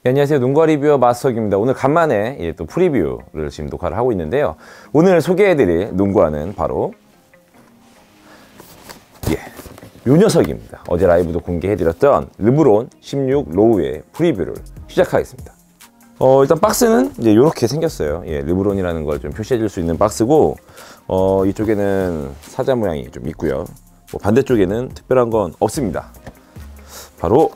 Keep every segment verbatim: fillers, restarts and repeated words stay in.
네, 안녕하세요. 농구화 리뷰어 마스터기입니다. 오늘 간만에 예, 또 프리뷰를 지금 녹화를 하고 있는데요. 오늘 소개해드릴 농구화는 바로 예, 요 녀석입니다. 어제 라이브도 공개해드렸던 르브론 십육 로우의 프리뷰를 시작하겠습니다. 어, 일단 박스는 이제 이렇게 생겼어요. 예, 르브론이라는 걸 좀 표시해줄 수 있는 박스고, 어, 이쪽에는 사자 모양이 좀 있고요. 뭐 반대쪽에는 특별한 건 없습니다. 바로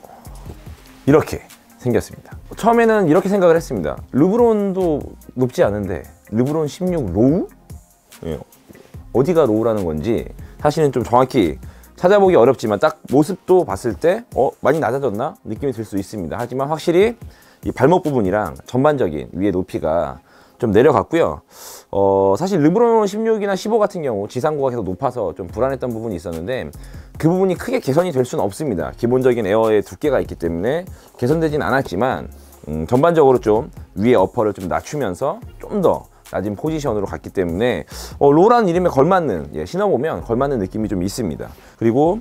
이렇게 생겼습니다. 처음에는 이렇게 생각을 했습니다. 르브론도 높지 않은데 르브론 십육 로우? 예, 어디가 로우라는 건지 사실은 좀 정확히 찾아보기 어렵지만 딱 모습도 봤을 때 어, 많이 낮아졌나? 느낌이 들 수 있습니다. 하지만 확실히 이 발목 부분이랑 전반적인 위의 높이가 좀 내려갔고요. 어, 사실 르브론 십육이나 십오 같은 경우 지상고가 계속 높아서 좀 불안했던 부분이 있었는데 그 부분이 크게 개선이 될 수는 없습니다. 기본적인 에어의 두께가 있기 때문에 개선되진 않았지만 음, 전반적으로 좀 위에 어퍼를 좀 낮추면서 좀 더 낮은 포지션으로 갔기 때문에 어, 로우라는 이름에 걸맞는, 예, 신어보면 걸맞는 느낌이 좀 있습니다. 그리고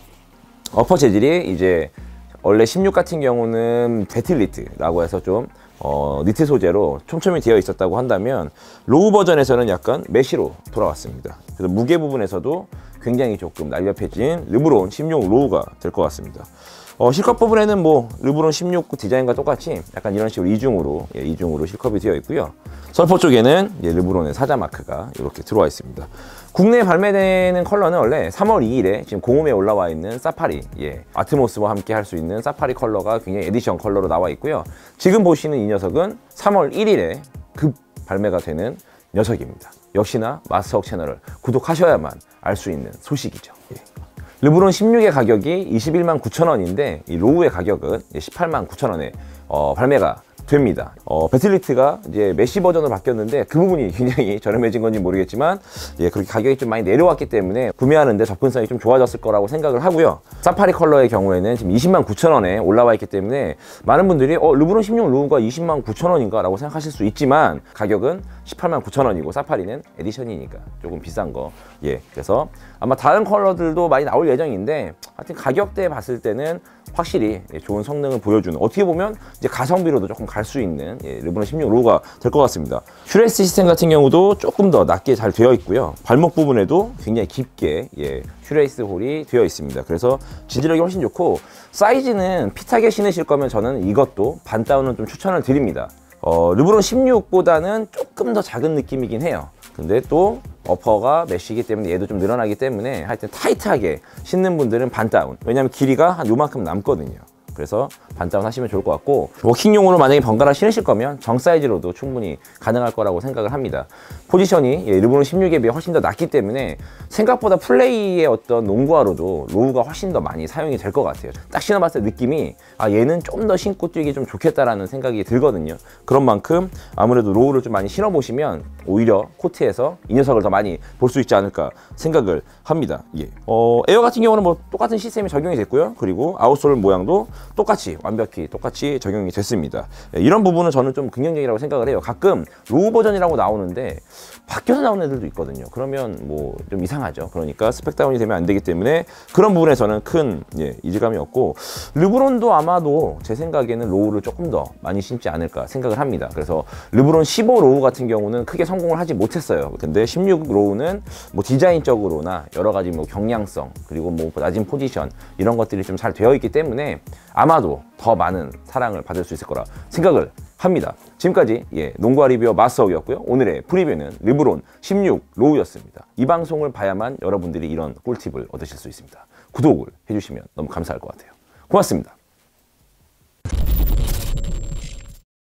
어퍼 재질이 이제 원래 십육 같은 경우는 배틀리트라고 해서 좀 어, 니트 소재로 촘촘히 되어 있었다고 한다면 로우 버전에서는 약간 메쉬로 돌아왔습니다. 그래서 무게 부분에서도 굉장히 조금 날렵해진 르브론 십육 로우가 될 것 같습니다. 어, 실컵 부분에는 뭐 르브론 십육 디자인과 똑같이 약간 이런 식으로 이중으로, 예, 이중으로 실컵이 되어 있고요. 설포 쪽에는 예, 르브론의 사자 마크가 이렇게 들어와 있습니다. 국내에 발매되는 컬러는 원래 삼월 이일에 지금 공홈에 올라와 있는 사파리, 예, 아트모스와 함께 할 수 있는 사파리 컬러가 굉장히 에디션 컬러로 나와 있고요. 지금 보시는 이 녀석은 삼월 일일에 급 발매가 되는 녀석입니다. 역시나 마스터억 채널을 구독하셔야만 알 수 있는 소식이죠. 예. 르브론 십육의 가격이 이십일만 구천 원인데 이 로우의 가격은 십팔만 구천 원에 어, 발매가 됩니다. 어, 배틀리트가 이제 메쉬 버전으로 바뀌었는데 그 부분이 굉장히 저렴해진 건지 모르겠지만, 예, 그렇게 가격이 좀 많이 내려왔기 때문에 구매하는데 접근성이 좀 좋아졌을 거라고 생각을 하고요. 사파리 컬러의 경우에는 지금 이십만 구천 원에 올라와 있기 때문에 많은 분들이 어, 르브론 십육 로우가 이십만 구천 원인가 라고 생각하실 수 있지만 가격은 십팔만 구천 원이고 사파리는 에디션이니까 조금 비싼 거. 예, 그래서 아마 다른 컬러들도 많이 나올 예정인데 하여튼 가격대 봤을 때는 확실히 좋은 성능을 보여주는, 어떻게 보면 이제 가성비로도 조금 갈 수 있는, 예, 르브론 십육 로우가 될 것 같습니다. 슈레이스 시스템 같은 경우도 조금 더 낮게 잘 되어 있고요. 발목 부분에도 굉장히 깊게, 예, 슈레이스 홀이 되어 있습니다. 그래서 지지력이 훨씬 좋고, 사이즈는 핏하게 신으실 거면 저는 이것도 반다운은 좀 추천을 드립니다. 어, 르브론 십육보다는 조금 더 작은 느낌이긴 해요. 근데 또 어퍼가 메쉬이기 때문에 얘도 좀 늘어나기 때문에 하여튼 타이트하게 신는 분들은 반다운, 왜냐면 길이가 한 요만큼 남거든요. 그래서 반다운 하시면 좋을 것 같고, 워킹용으로 만약에 번갈아 신으실 거면 정 사이즈로도 충분히 가능할 거라고 생각을 합니다. 포지션이, 예, 르브론 십육에 비해 훨씬 더 낮기 때문에 생각보다 플레이의 어떤 농구화로도 로우가 훨씬 더 많이 사용이 될 것 같아요. 딱 신어봤을 때 느낌이 아, 얘는 좀 더 신고 뛰기 좀 좋겠다라는 생각이 들거든요. 그런 만큼 아무래도 로우를 좀 많이 신어보시면 오히려 코트에서 이 녀석을 더 많이 볼 수 있지 않을까 생각을 합니다. 예. 어, 에어 같은 경우는 뭐 똑같은 시스템이 적용이 됐고요. 그리고 아웃솔 모양도 똑같이, 완벽히 똑같이 적용이 됐습니다. 예, 이런 부분은 저는 좀 긍정적이라고 생각을 해요. 가끔 로우 버전이라고 나오는데 바뀌어서 나오는 애들도 있거든요. 그러면 뭐 좀 이상하죠. 그러니까 스펙 다운이 되면 안 되기 때문에 그런 부분에서는 큰, 예, 이질감이 없고, 르브론도 아마도 제 생각에는 로우를 조금 더 많이 신지 않을까 생각을 합니다. 그래서 르브론 십오 로우 같은 경우는 크게 성공을 하지 못했어요. 근데 십육 로우는 뭐 디자인적으로나 여러 가지 뭐 경량성, 그리고 뭐 낮은 포지션, 이런 것들이 좀 잘 되어 있기 때문에 아마도 더 많은 사랑을 받을 수 있을 거라 생각을 합니다. 지금까지, 예, 농구화 리뷰어 마스터옥이었고요. 오늘의 프리뷰는 르브론 십육 로우였습니다. 이 방송을 봐야만 여러분들이 이런 꿀팁을 얻으실 수 있습니다. 구독을 해주시면 너무 감사할 것 같아요. 고맙습니다.